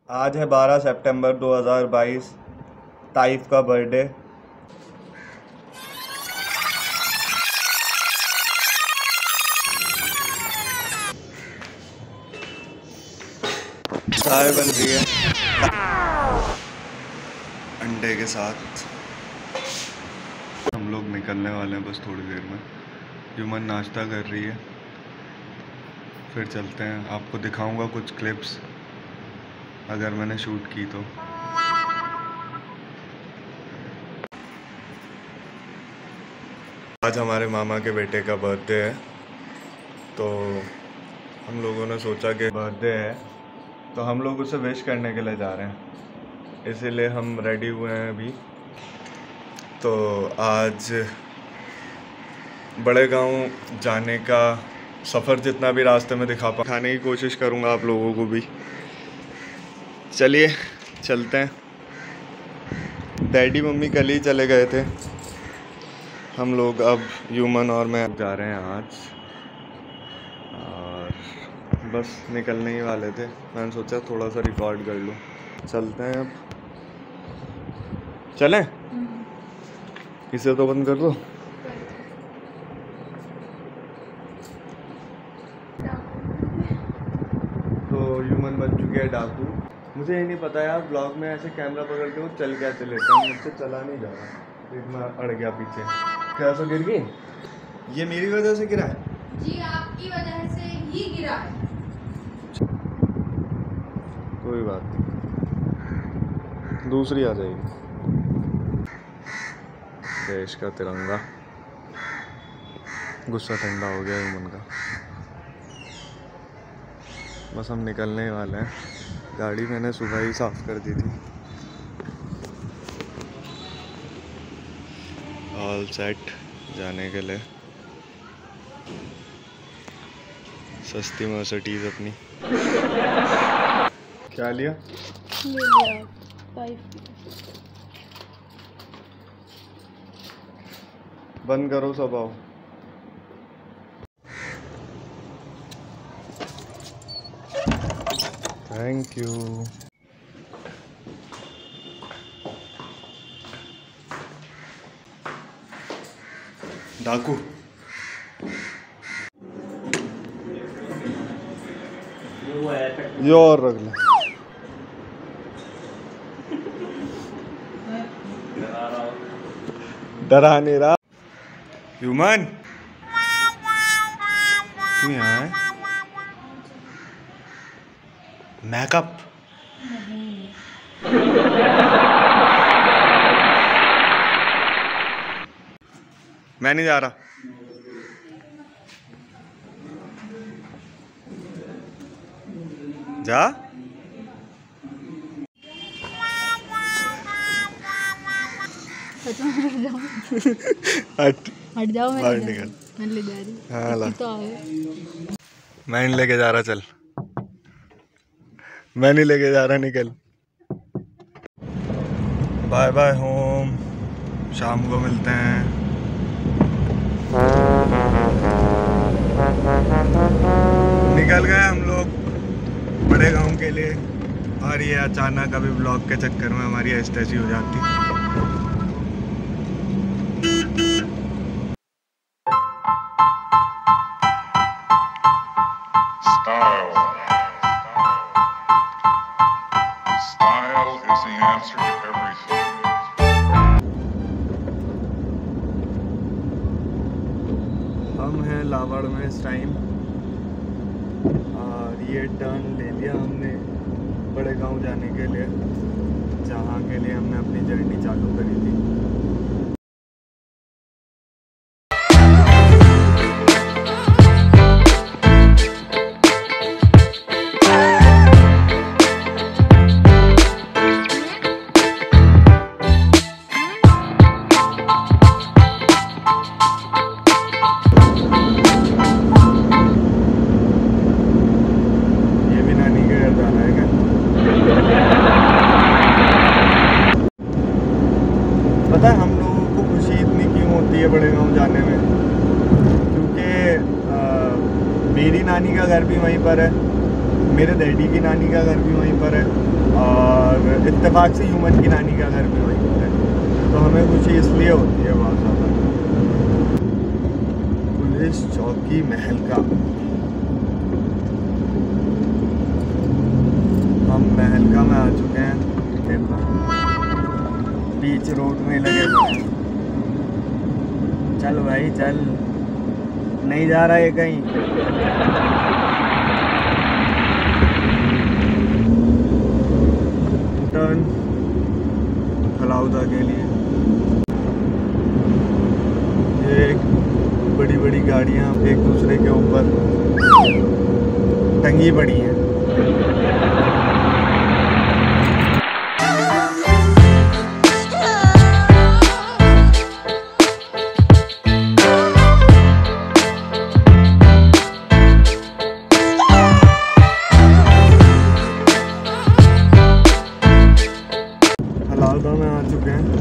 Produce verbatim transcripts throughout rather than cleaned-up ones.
आज है बारह सितंबर दो हज़ार बाईस, ताइफ का बर्थडे। चाय बन रही है अंडे के साथ। हम लोग निकलने वाले हैं बस थोड़ी देर में। ह्यूमन नाश्ता कर रही है, फिर चलते हैं। आपको दिखाऊंगा कुछ क्लिप्स अगर मैंने शूट की तो। आज हमारे मामा के बेटे का बर्थडे है, तो हम लोगों ने सोचा कि बर्थडे है तो हम लोग उसे विश करने के लिए जा रहे हैं, इसीलिए हम रेडी हुए हैं अभी। तो आज बड़े गांव जाने का सफ़र जितना भी रास्ते में दिखा पा खाने की कोशिश करूंगा आप लोगों को भी। चलिए चलते हैं। डैडी मम्मी कल ही चले गए थे, हम लोग अब ह्यूमन और मैं जा रहे हैं आज, और बस निकलने ही वाले थे। मैंने सोचा थोड़ा सा रिकॉर्ड कर लूँ। चलते हैं अब। चलें? इसे तो बंद कर दो। तो ह्यूमन बन चुके हैं डाकू। मुझे ये नहीं पता यार, ब्लॉग में ऐसे कैमरा पकड़ के वो चल क्या चले थे, मुझसे चला नहीं जा रहा, इतना अड़ गया पीछे। क्या सो गिर गई? ये मेरी वजह से गिरा है जी, आपकी वजह से ही गिरा है। कोई बात नहीं, दूसरी आ जाएगी। देश का तिरंगा। गुस्सा ठंडा हो गया ह्यूमन का। बस हम निकलने ही वाले हैं। गाड़ी मैंने सुबह ही साफ कर दी थी। ऑल सेट जाने के लिए। सस्ती मर्सिडीज अपनी। क्या लिया? ले लिया पाइप। बंद करो सब, आओ। Thank you. डाकू ये और रख ले। डरा नहीं रहा। ह्यूमन तू यहाँ है? मेकअप मैं नहीं जा रहा। जा। हट हट जाओ, मैं बाहर निकल। मैं ले जा रही। हाँ ला, तो आओ। मैं नहीं लेके जा रहा। चल, मैं नहीं लेके जा रहा, निकल। बाय बाय होम, शाम को मिलते हैं। निकल गए हम लोग बड़े गांव के लिए, और ये अचानक अभी ब्लॉग के चक्कर में हमारी एस्टेसी हो जाती। Style. Style is the answer to everything. हम हैं लावड़ में इस टाइम, और ये टर्न ले लिया हमने बड़े गांव जाने के लिए, जहाँ के लिए हमने अपनी जर्नी चालू करी थी। पता है हम लोगों को खुशी इतनी क्यों होती है बड़े गांव जाने में? क्योंकि मेरी नानी का घर भी वहीं पर है, मेरे डैडी की नानी का घर भी वहीं पर है, इत्तेफाक से ह्यूमन की नानी का घर भी वहीं पर है, तो हमें खुशी इसलिए होती है बहुत ज़्यादा। पुलिस चौकी महल का, हम महलका में आ चुके हैं। बीच रोड में लगे हुए हैं। चल भाई चल, नहीं जा रहा है कहीं। टर्न फलाउदा के लिए। ये बड़ी बड़ी गाड़ियां एक दूसरे के ऊपर टंगी पड़ी हैं। फलाउदा में आ चुके हैं।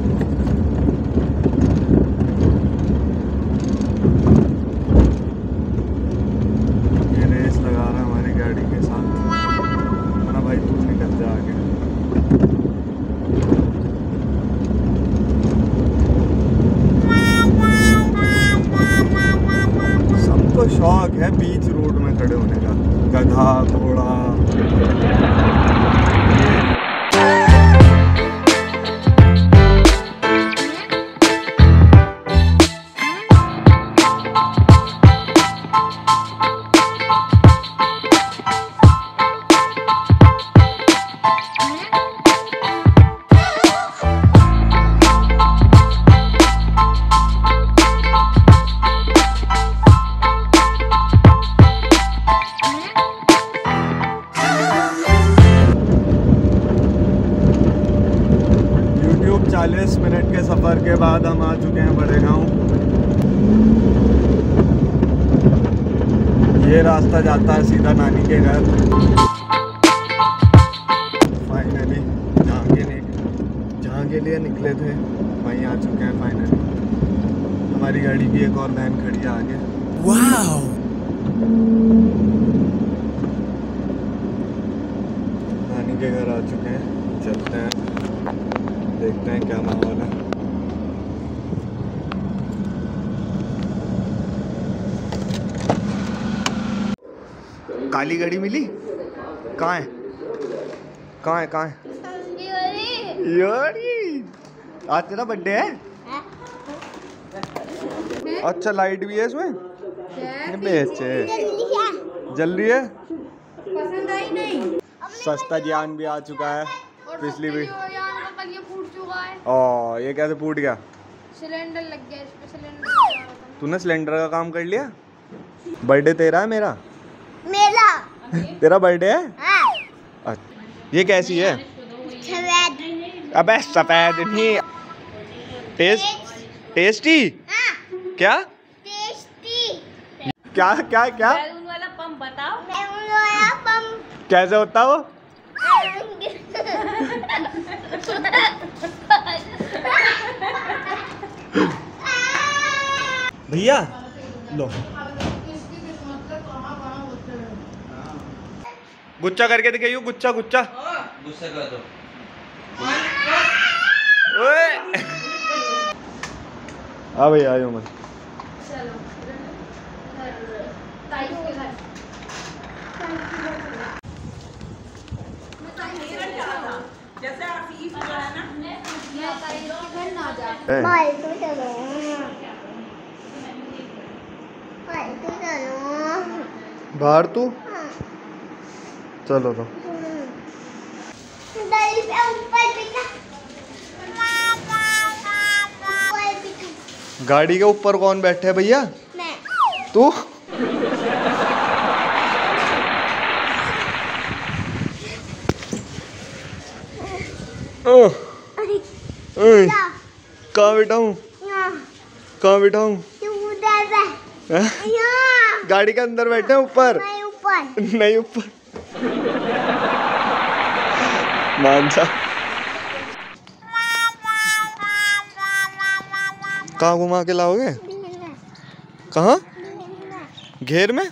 ये रेस लगा रहा है हमारी गाड़ी के साथ। ना भाई तू निकल जा आगे। सबको शौक है बीच रोड में खड़े होने का, गधा घोड़ा। चालीस मिनट के सफ़र के बाद हम आ चुके हैं बड़े गांव। ये रास्ता जाता है सीधा नानी के घर। फाइनली जहाँ के लिए जहाँ के लिए निकले थे वहीं आ चुके हैं फाइनली। हमारी गाड़ी की एक और वैन खड़ी है आगे। वाओ! नानी के घर आ चुके हैं, चलते हैं देखते हैं क्या माहौल है। काली गाड़ी मिली? कहाँ है कहाँ है कहाँ है? यारी आज तेरा बर्थडे है? अच्छा लाइट भी है इसमें? बेचे जल रही है। पसंद आई नहीं? सस्ता ज्ञान भी आ चुका है। पिछली भी ये फूट चुका है। ओ ये कैसे फूट गया? सिलेंडर लग गया इस पे। सिलेंडर तूने सिलेंडर का काम कर लिया? बर्थडे तेरा है मेरा? मेरा। तेरा बर्थडे है? हाँ। अच्छा ये कैसी है? सफेद। अबे सफेद नहीं। Taste tasty? हाँ। क्या टेस्टी। क्या क्या क्या? बैलून वाला पंप बताओ। बैलून वाला पंप कैसे होता वो? भैया लो गुच्छा करके दिखाइयो। गुच्छा गुच्छा गुस्सा कर दो। ओए हाँ भैया आयो मत। चलो ताई के घर। जैसे आफीफ जो है ना, मैं ताई के घर ना जा। ए, भाई तो चलो भाई तो चलो बाहर तू हाँ। चलो तो दही पे ऊपर बिठा ऊपर बिठा। गाड़ी के ऊपर कौन बैठे है भैया? मैं। तू ओह, ओए, जा कहाँ बैठाऊँ? यहाँ कहाँ बैठाऊँ? तू उधर बैठ। हैं? यहाँ गाड़ी के अंदर बैठे हैं ऊपर? मैं ऊपर। नहीं ऊपर मानसा। कहाँ घुमा के लाओगे? कहाँ? घेर में?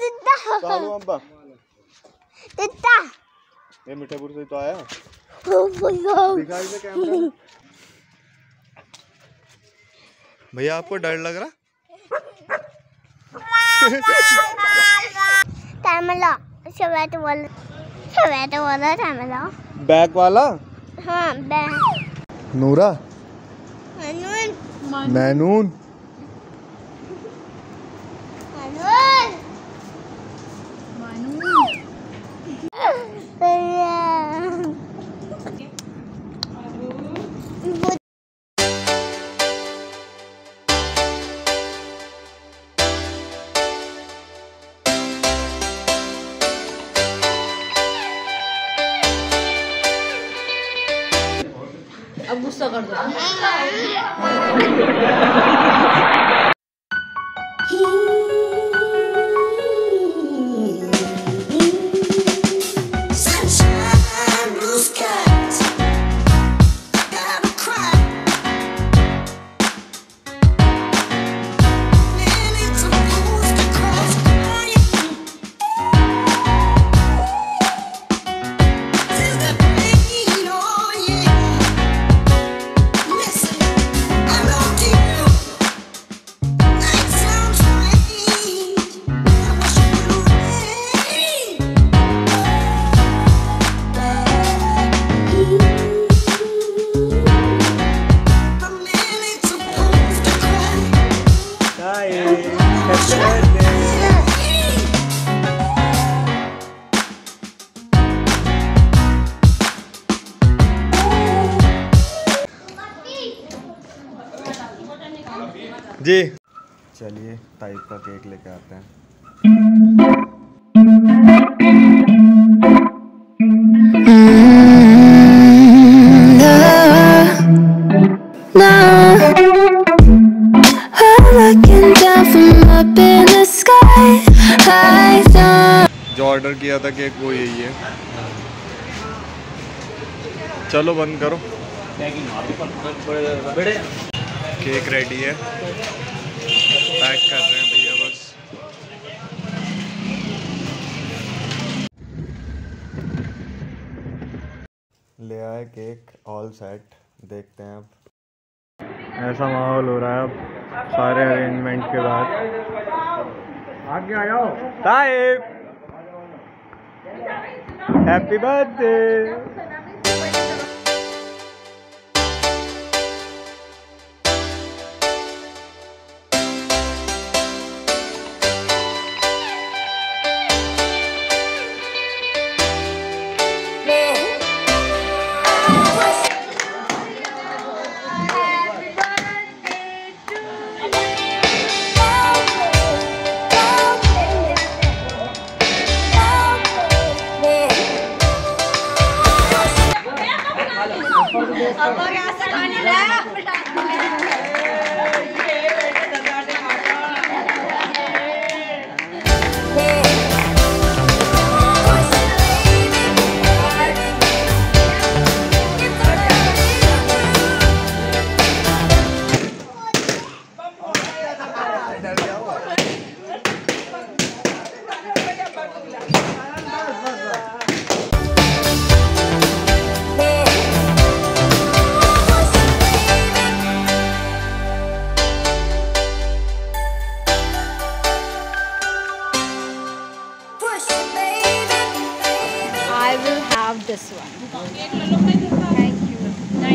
तित्ता कालू अब्बा तित्ता ये मीठापुर से तो आया। ओ भैया दिखाई दे कैमरा में। भैया आपको डर लग रहा? टैमला शवेट वाला शवेट वाला टैमला बैग वाला। हाँ बैग नूरा मनून मैनून अब गुस्सा कर दो। जी चलिए टाइप का केक लेके आते हैं। जो ऑर्डर किया था केक वो यही है। चलो बंद करो। केक रेडी है, पैक कर रहे हैं भैया बस। ले आए केक ऑल सेट। देखते हैं अब। ऐसा माहौल हो रहा है अब सारे अरेंजमेंट के बाद। आगे आ जाओ Taib, happy birthday. I will have this one. Thank you.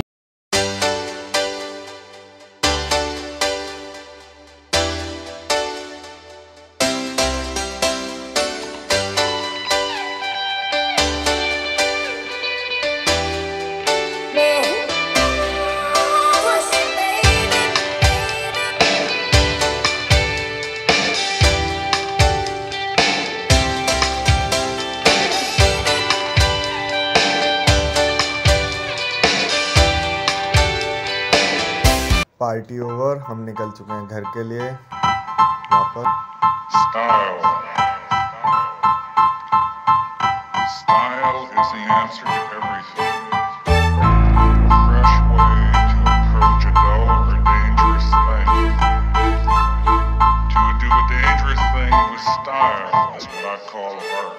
Party over, हम निकल चुके हैं घर के लिए वापस। Style. Style is the answer to everything. A fresh way to approach a dull or dangerous thing. To do a dangerous thing with style is that I call art.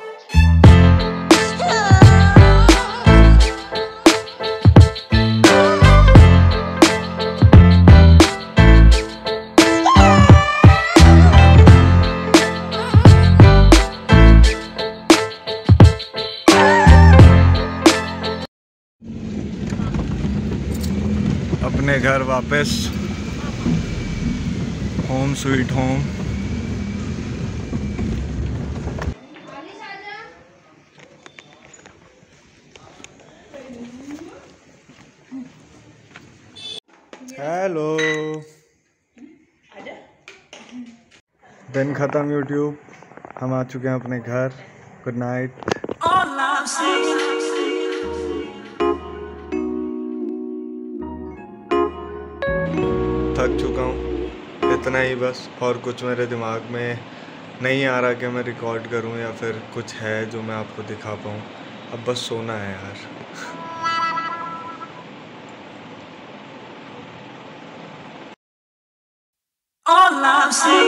अपने घर वापस, होम स्वीट होम। हेलो, दिन खत्म YouTube, हम आ चुके हैं अपने घर। Good night. थक चुका हूँ, इतना ही बस। और कुछ मेरे दिमाग में नहीं आ रहा कि मैं रिकॉर्ड करूँ या फिर कुछ है जो मैं आपको दिखा पाऊँ। अब बस सोना है यार। All I'm saying